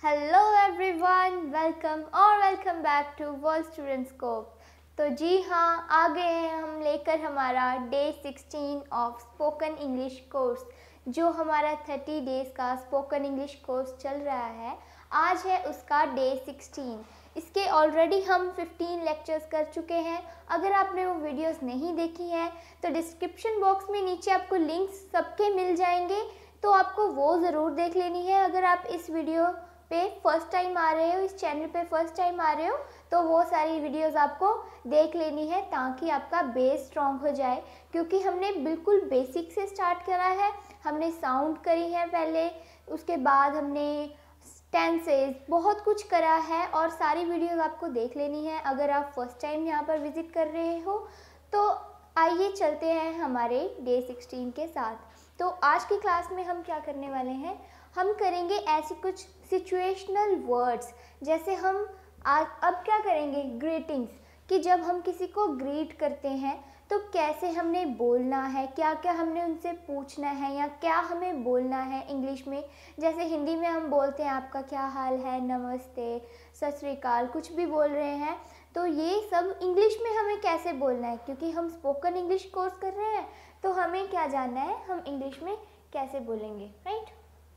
Hello everyone, welcome back to world student scope. तो जी हाँ, आ गए हैं हम लेकर हमारा day 16 of spoken English course, जो हमारा 30 डेज़ का स्पोकन इंग्लिश कोर्स चल रहा है। आज है उसका डे 16। इसके ऑलरेडी हम 15 लेक्चर्स कर चुके हैं। अगर आपने वो वीडियोस नहीं देखी हैं तो डिस्क्रिप्शन बॉक्स में नीचे आपको लिंक्स सबके मिल जाएंगे, तो आपको वो ज़रूर देख लेनी है। अगर आप इस वीडियो पे फर्स्ट टाइम आ रहे हो, इस चैनल पे फर्स्ट टाइम आ रहे हो, तो वो सारी वीडियोस आपको देख लेनी है ताकि आपका बेस स्ट्रॉन्ग हो जाए। क्योंकि हमने बिल्कुल बेसिक से स्टार्ट करा है। हमने साउंड करी है पहले, उसके बाद हमने टेंसेस, बहुत कुछ करा है और सारी वीडियोस आपको देख लेनी है अगर आप फर्स्ट टाइम यहाँ पर विजिट कर रहे हो। तो आइए चलते हैं हमारे डे 16 के साथ। तो आज की क्लास में हम क्या करने वाले हैं, हम करेंगे ऐसे कुछ सिचुएशनल वर्ड्स। जैसे हम अब क्या करेंगे, ग्रीटिंग्स, कि जब हम किसी को ग्रीट करते हैं तो कैसे हमने बोलना है, क्या क्या हमने उनसे पूछना है या क्या हमें बोलना है इंग्लिश में। जैसे हिंदी में हम बोलते हैं आपका क्या हाल है, नमस्ते, सत श्री अकाल, कुछ भी बोल रहे हैं। तो ये सब इंग्लिश में हमें कैसे बोलना है, क्योंकि हम स्पोकन इंग्लिश कोर्स कर रहे हैं तो हमें क्या जानना है, हम इंग्लिश में कैसे बोलेंगे, राइट।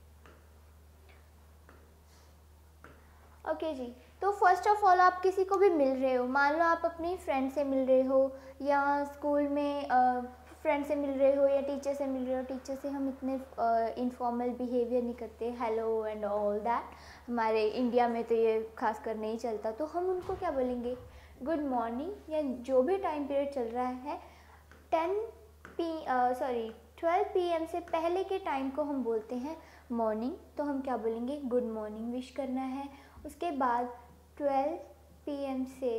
ओके जी। तो फर्स्ट ऑफ ऑल आप किसी को भी मिल रहे हो, मान लो आप अपनी फ्रेंड से मिल रहे हो या स्कूल में फ्रेंड से मिल रहे हो या टीचर से मिल रहे हो। टीचर से हम इतने इनफॉर्मल बिहेवियर नहीं करते, हेलो एंड ऑल दैट। हमारे इंडिया में तो ये खास कर नहीं चलता। तो हम उनको क्या बोलेंगे, गुड मॉर्निंग, या जो भी टाइम पीरियड चल रहा है 12 PM से पहले के टाइम को हम बोलते हैं मॉर्निंग। तो हम क्या बोलेंगे, गुड मॉर्निंग विश करना है। उसके बाद 12 PM से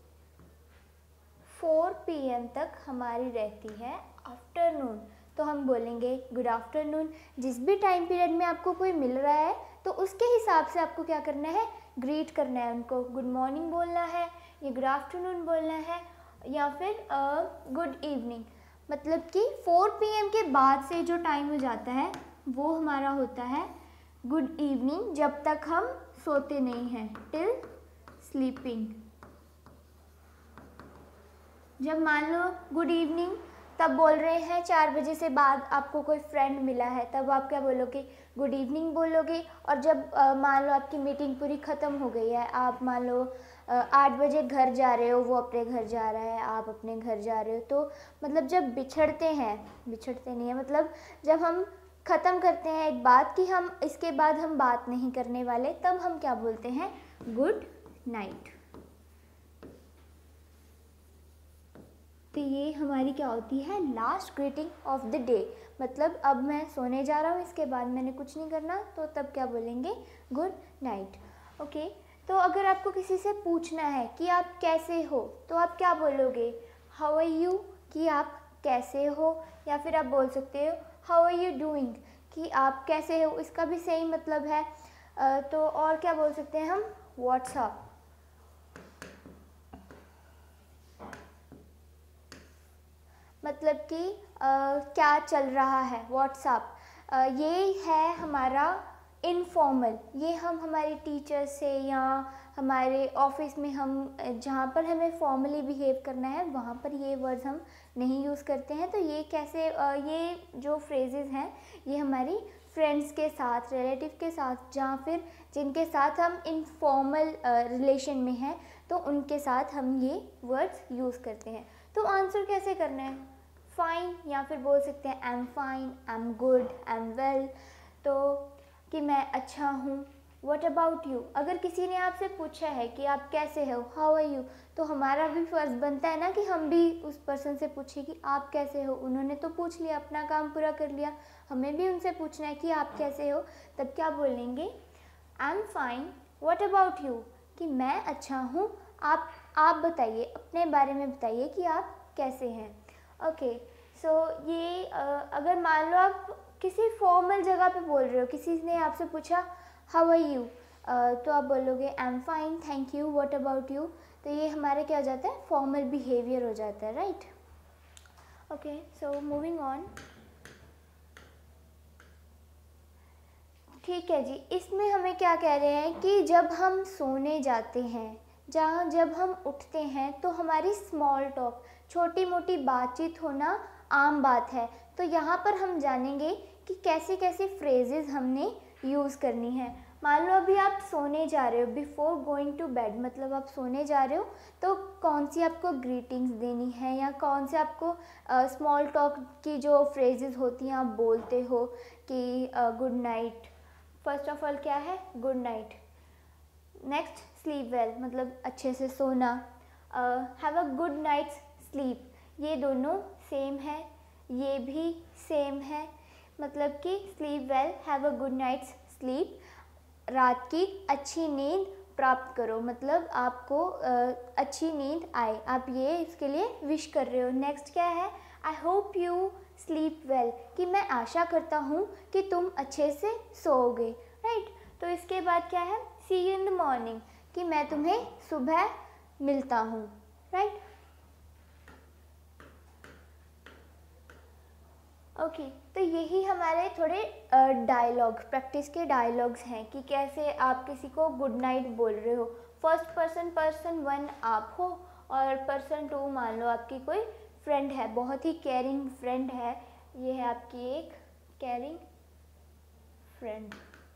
4 PM तक हमारी रहती है आफ्टरनून। तो हम बोलेंगे गुड आफ्टरनून। जिस भी टाइम पीरियड में आपको कोई मिल रहा है तो उसके हिसाब से आपको क्या करना है, ग्रीट करना है उनको। गुड मॉर्निंग बोलना है या गुड आफ्टरनून बोलना है या फिर गुड इवनिंग। मतलब कि 4 PM के बाद से जो टाइम हो जाता है वो हमारा होता है गुड इवनिंग, जब तक हम सोते नहीं हैं, टिल स्लीपिंग। जब मान लो गुड इवनिंग तब बोल रहे हैं 4 बजे से बाद आपको कोई फ्रेंड मिला है, तब आप क्या बोलोगे, गुड इवनिंग बोलोगे। और जब मान लो आपकी मीटिंग पूरी ख़त्म हो गई है, आप मान लो 8 बजे घर जा रहे हो, वो अपने घर जा रहा है, आप अपने घर जा रहे हो, तो मतलब जब बिछड़ते नहीं है, मतलब जब हम ख़त्म करते हैं एक बात कि हम इसके बाद हम बात नहीं करने वाले, तब हम क्या बोलते हैं, गुड नाइट। तो ये हमारी क्या होती है, last greeting of the day. मतलब अब मैं सोने जा रहा हूँ, इसके बाद मैंने कुछ नहीं करना, तो तब क्या बोलेंगे, गुड नाइट। ओके। तो अगर आपको किसी से पूछना है कि आप कैसे हो, तो आप क्या बोलोगे, हाउ आर यू, कि आप कैसे हो। या फिर आप बोल सकते हो हाउ आर यू डूइंग, कि आप कैसे हो, इसका भी सही मतलब है। तो और क्या बोल सकते हैं हम, व्हाट्सअप, मतलब कि क्या चल रहा है, व्हाट्सअप। ये है हमारा इनफॉर्मल। ये हम हमारे टीचर से या हमारे ऑफिस में हम जहाँ पर हमें फॉर्मली बिहेव करना है वहाँ पर ये वर्ड्स हम नहीं यूज़ करते हैं। तो ये कैसे, ये जो फ्रेजेस हैं ये हमारी फ्रेंड्स के साथ, रिलेटिव के साथ, जहाँ फिर जिनके साथ हम इनफॉर्मल रिलेशन में हैं, तो उनके साथ हम ये वर्ड्स यूज़ करते हैं। तो आंसर कैसे करना है, फाइन, या फिर बोल सकते हैं I am fine, I am good, I am well. तो कि मैं अच्छा हूँ। व्हाट अबाउट यू, अगर किसी ने आपसे पूछा है कि आप कैसे हो, हाउ आर यू, तो हमारा भी फ़र्ज़ बनता है ना कि हम भी उस पर्सन से पूछे कि आप कैसे हो। उन्होंने तो पूछ लिया, अपना काम पूरा कर लिया, हमें भी उनसे पूछना है कि आप कैसे हो। तब क्या बोलेंगे, I am fine, what about you, कि मैं अच्छा हूँ, आप बताइए, अपने बारे में बताइए कि आप कैसे हैं। ओके। सो ये अगर मान लो आप किसी फॉर्मल जगह पे बोल रहे हो, किसी ने आपसे पूछा हाउ आर यू, तो आप बोलोगे I am fine, thank you, what about you. तो ये हमारे क्या हो जाता है, फॉर्मल बिहेवियर हो जाता है, right. Okay, so moving on. ठीक है जी, इसमें हमें क्या कह रहे हैं कि जब हम सोने जाते हैं, जब हम उठते हैं तो हमारी स्मॉल टॉक, छोटी मोटी बातचीत होना आम बात है। तो यहाँ पर हम जानेंगे कि कैसे कैसे फ्रेजेस हमने यूज़ करनी है। मान लो अभी आप सोने जा रहे हो, बिफोर गोइंग टू बेड, मतलब आप सोने जा रहे हो तो कौन सी आपको ग्रीटिंग्स देनी है या कौन से आपको स्मॉल टॉक की जो फ्रेजेस होती हैं आप बोलते हो कि good night. First of all क्या है, good night. Next sleep well, मतलब अच्छे से सोना। Have a good night's sleep, ये दोनों सेम है, ये भी सेम है, मतलब कि sleep well, have a good night's sleep, रात की अच्छी नींद प्राप्त करो, मतलब आपको अच्छी नींद आए, आप ये इसके लिए विश कर रहे हो। नेक्स्ट क्या है, I hope you sleep well, कि मैं आशा करता हूँ कि तुम अच्छे से सोओगे, राइट। तो इसके बाद क्या है, see you in the morning, कि मैं तुम्हें सुबह मिलता हूँ, राइट। ओके, तो यही हमारे थोड़े डायलॉग, प्रैक्टिस के डायलॉग्स हैं कि कैसे आप किसी को गुड नाइट बोल रहे हो। फर्स्ट पर्सन वन आप हो और पर्सन टू मान लो आपकी कोई फ्रेंड है, बहुत ही केयरिंग फ्रेंड है, ये है आपकी एक केयरिंग फ्रेंड,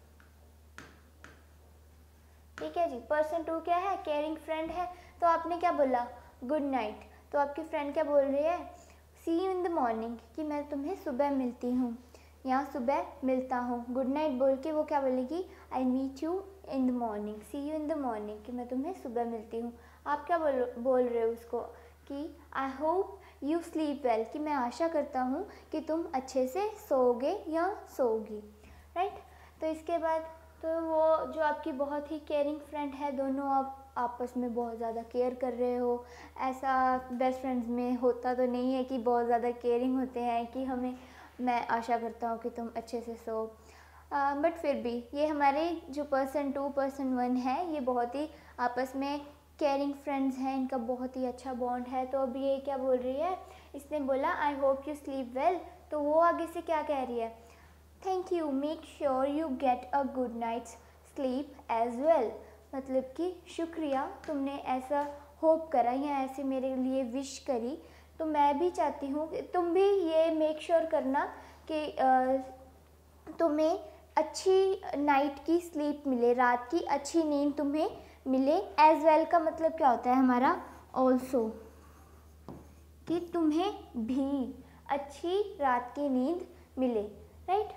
ठीक है जी। पर्सन टू क्या है, केयरिंग फ्रेंड है, तो आपने क्या बोला, गुड नाइट, तो आपकी फ्रेंड क्या बोल रही है, see you in the morning, कि मैं तुम्हें सुबह मिलती हूँ या सुबह मिलता हूँ। गुड नाइट बोल के वो क्या बोलेगी, I meet you in the morning, see you in the morning, कि मैं तुम्हें सुबह मिलती हूँ। आप क्या बोल रहे हो उसको कि I hope you sleep well, कि मैं आशा करता हूँ कि तुम अच्छे से सोओगे या सोओगी, राइट। तो इसके बाद तो वो जो आपकी बहुत ही केयरिंग फ्रेंड है, दोनों आप आपस में बहुत ज़्यादा केयर कर रहे हो। ऐसा बेस्ट फ्रेंड्स में होता तो नहीं है कि बहुत ज़्यादा केयरिंग होते हैं कि मैं आशा करता हूँ कि तुम अच्छे से सो, बट फिर भी ये हमारे जो पर्सन टू पर्सन वन है, ये बहुत ही आपस में केयरिंग फ्रेंड्स हैं, इनका बहुत ही अच्छा बॉन्ड है। तो अब ये क्या बोल रही है, इसने बोला I hope you sleep well, तो वो आगे से क्या कह रही है, thank you, make sure you get a good night's sleep as well, मतलब कि शुक्रिया, तुमने ऐसा होप करा या ऐसे मेरे लिए विश करी, तो मैं भी चाहती हूँ कि तुम भी ये मेक श्योर करना कि तुम्हें अच्छी नाइट की स्लीप मिले, रात की अच्छी नींद तुम्हें मिले। एज वेल का मतलब क्या होता है हमारा, ऑल्सो, कि तुम्हें भी अच्छी रात की नींद मिले, राइट।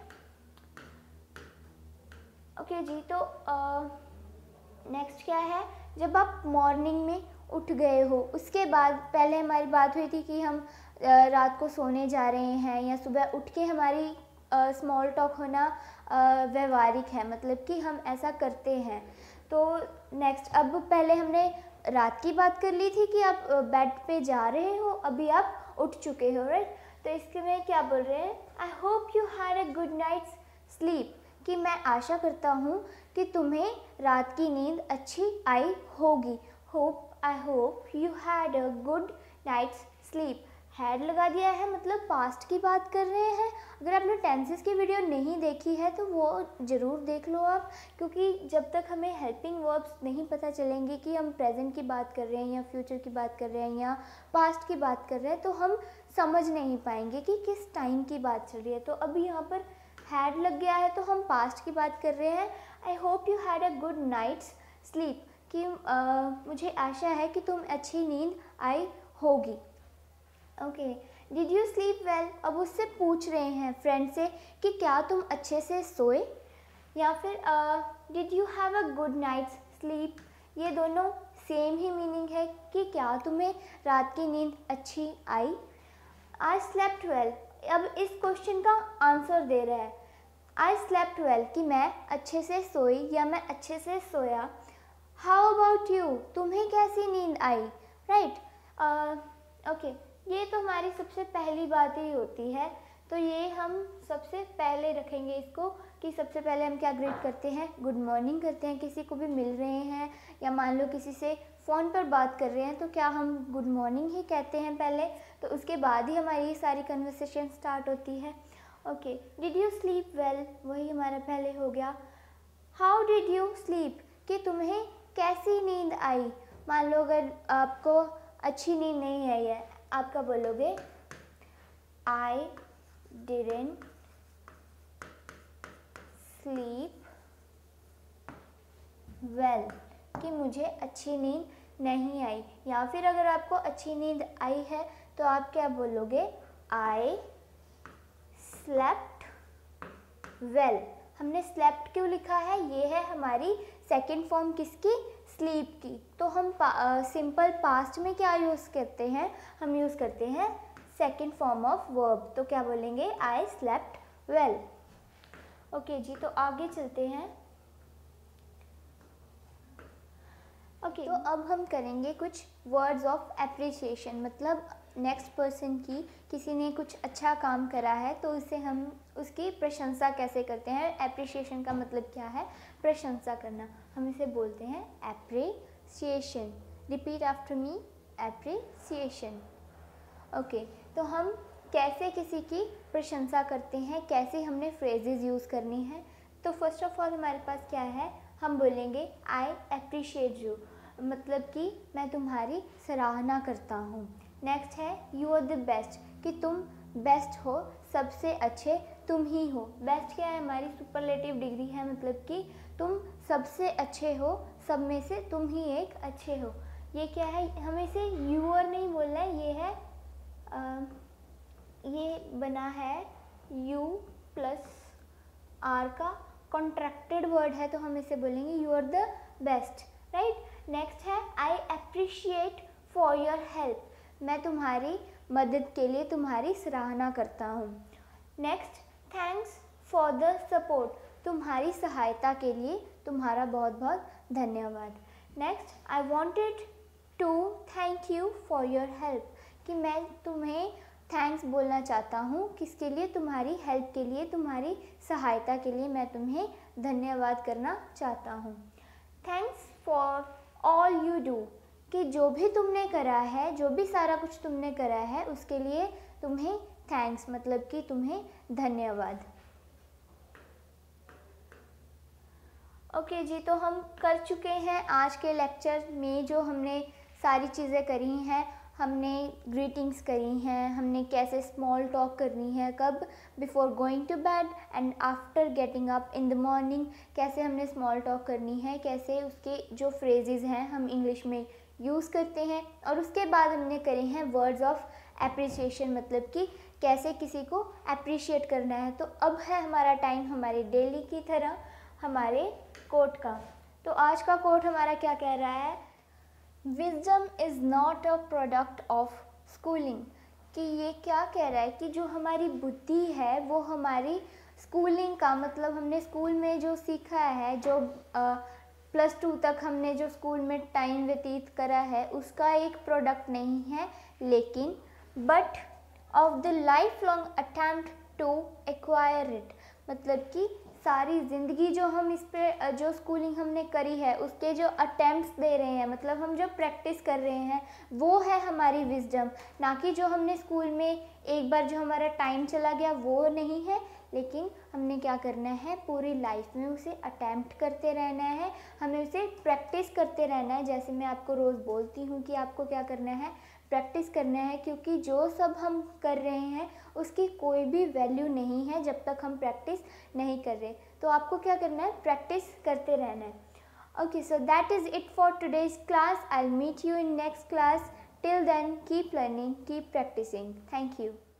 ओके जी, तो नेक्स्ट क्या है, जब आप मॉर्निंग में उठ गए हो, उसके बाद पहले हमारी बात हुई थी कि हम रात को सोने जा रहे हैं या सुबह उठ के हमारी स्मॉल टॉक होना व्यवहारिक है, मतलब कि हम ऐसा करते हैं। तो नेक्स्ट, अब पहले हमने रात की बात कर ली थी कि आप बेड पे जा रहे हो, अभी आप उठ चुके हो, राइट। तो इसके में क्या बोल रहे हैं, I hope you had a good night's sleep, कि मैं आशा करता हूँ कि तुम्हें रात की नींद अच्छी आई होगी। Hope, I hope you had a good night's sleep, had लगा दिया है, मतलब पास्ट की बात कर रहे हैं। अगर आपने टेंसेस की वीडियो नहीं देखी है तो वो ज़रूर देख लो आप, क्योंकि जब तक हमें हेल्पिंग वर्ब्स नहीं पता चलेंगे कि हम प्रेजेंट की बात कर रहे हैं या फ्यूचर की बात कर रहे हैं या पास्ट की बात कर रहे हैं, तो हम समझ नहीं पाएंगे कि किस टाइम की बात चल रही है। तो अभी यहाँ पर हैड लग गया है तो हम पास्ट की बात कर रहे हैं। I hope you had a good night's sleep, कि मुझे आशा है कि तुम अच्छी नींद आई होगी। Okay, did you sleep well, अब उससे पूछ रहे हैं फ्रेंड से कि क्या तुम अच्छे से सोए, या फिर did you have a good night's sleep, ये दोनों सेम ही मीनिंग है कि क्या तुम्हें रात की नींद अच्छी आई। आई स्लेप्ट वेल, अब इस क्वेश्चन का आंसर दे रहा है, आई स्लेप्ट वेल, कि मैं अच्छे से सोई या मैं अच्छे से सोया। हाउ अबाउट यू, तुम्हें कैसी नींद आई, राइट। ओके, ये तो हमारी सबसे पहली बात ही होती है, तो ये हम सबसे पहले रखेंगे इसको कि सबसे पहले हम क्या ग्रीट करते हैं, गुड मॉर्निंग करते हैं। किसी को भी मिल रहे हैं या मान लो किसी से फ़ोन पर बात कर रहे हैं तो क्या हम गुड मॉर्निंग ही कहते हैं पहले, तो उसके बाद ही हमारी ये सारी कन्वर्सेशन स्टार्ट होती है। Okay, did you sleep well, वही हमारा पहले हो गया। हाउ डिड यू स्लीप, कि तुम्हें कैसी नींद आई। मान लो अगर आपको अच्छी नींद नहीं आई है, आप क्या बोलोगे, आई डिडंट स्लीप वेल, कि मुझे अच्छी नींद नहीं आई। या फिर अगर आपको अच्छी नींद आई है तो आप क्या बोलोगे, आई स्लेप्ट वेल। हमने स्लेप्ट क्यों लिखा है, ये है हमारी सेकंड फॉर्म किसकी, स्लीप की। तो हम सिंपल पास्ट में क्या यूज़ करते हैं, हम यूज़ करते हैं सेकंड फॉर्म ऑफ वर्ब। तो क्या बोलेंगे, आई स्लेप्ट वेल। ओके जी, तो आगे चलते हैं। ओके, तो अब हम करेंगे कुछ वर्ड्स ऑफ एप्रिसिएशन, मतलब नेक्स्ट पर्सन की, किसी ने कुछ अच्छा काम करा है तो उसे हम उसकी प्रशंसा कैसे करते हैं। एप्रिसिएशन का मतलब क्या है, प्रशंसा करना। हम इसे बोलते हैं appreciation. Repeat after me, appreciation. Okay, तो हम कैसे किसी की प्रशंसा करते हैं, कैसे हमने फ्रेजेस यूज़ करनी है। तो फर्स्ट ऑफ ऑल हमारे पास क्या है, हम बोलेंगे आई एप्रिशिएट यू, मतलब कि मैं तुम्हारी सराहना करता हूँ। नेक्स्ट है यू आर द बेस्ट, कि तुम बेस्ट हो, सबसे अच्छे तुम ही हो। बेस्ट क्या है, हमारी सुपरलेटिव डिग्री है, मतलब कि तुम सबसे अच्छे हो, सब में से तुम ही एक अच्छे हो। ये क्या है, हमें इसे यू आर नहीं बोलना है, ये है ये बना है यू प्लस आर का कॉन्ट्रैक्टेड वर्ड है, तो हम इसे बोलेंगे you are the best, right. Next है I appreciate for your help, मैं तुम्हारी मदद के लिए तुम्हारी सराहना करता हूँ। Next, thanks for the support, तुम्हारी सहायता के लिए तुम्हारा बहुत बहुत धन्यवाद। Next, I wanted to thank you for your help, कि मैं तुम्हें थैंक्स बोलना चाहता हूँ, किसके लिए, तुम्हारी हेल्प के लिए, तुम्हारी सहायता के लिए मैं तुम्हें धन्यवाद करना चाहता हूँ। Thanks for all you do, कि जो भी तुमने करा है, जो भी सारा कुछ तुमने करा है उसके लिए तुम्हें थैंक्स, मतलब कि तुम्हें धन्यवाद। ओके जी, तो हम कर चुके हैं आज के लेक्चर में जो हमने सारी चीज़ें करी हैं। हमने ग्रीटिंग्स करी हैं, हमने कैसे स्मॉल टॉक करनी है, कब, before going to bed and after getting up in the morning, कैसे हमने स्मॉल टॉक करनी है, कैसे उसके जो फ्रेजेस हैं हम इंग्लिश में यूज़ करते हैं। और उसके बाद हमने करे हैं वर्ड्स ऑफ एप्रिसिएशन, मतलब कि कैसे किसी को अप्रिशिएट करना है। तो अब है हमारा टाइम हमारे डेली की तरह हमारे कोट का। तो आज का कोट हमारा क्या कह रहा है, wisdom is not a product of schooling, कि ये क्या कह रहा है कि जो हमारी बुद्धि है वो हमारी स्कूलिंग का, मतलब हमने स्कूल में जो सीखा है, जो +2 तक हमने जो स्कूल में टाइम व्यतीत करा है उसका एक प्रोडक्ट नहीं है, लेकिन but of the lifelong attempt to acquire it, मतलब कि सारी ज़िंदगी जो हम इस पे जो स्कूलिंग हमने करी है उसके जो अटेम्प्ट्स दे रहे हैं, मतलब हम जो प्रैक्टिस कर रहे हैं वो है हमारी विजडम, ना कि जो हमने स्कूल में एक बार जो हमारा टाइम चला गया वो नहीं है। लेकिन हमने क्या करना है, पूरी लाइफ में उसे अटेम्प्ट करते रहना है, हमें उसे प्रैक्टिस करते रहना है। जैसे मैं आपको रोज़ बोलती हूँ कि आपको क्या करना है, प्रैक्टिस करना है, क्योंकि जो सब हम कर रहे हैं उसकी कोई भी वैल्यू नहीं है जब तक हम प्रैक्टिस नहीं कर रहे। तो आपको क्या करना है, प्रैक्टिस करते रहना है। Okay, so that is it for today's class. I'll meet you in next class. Till then, keep learning, keep practicing. Thank you.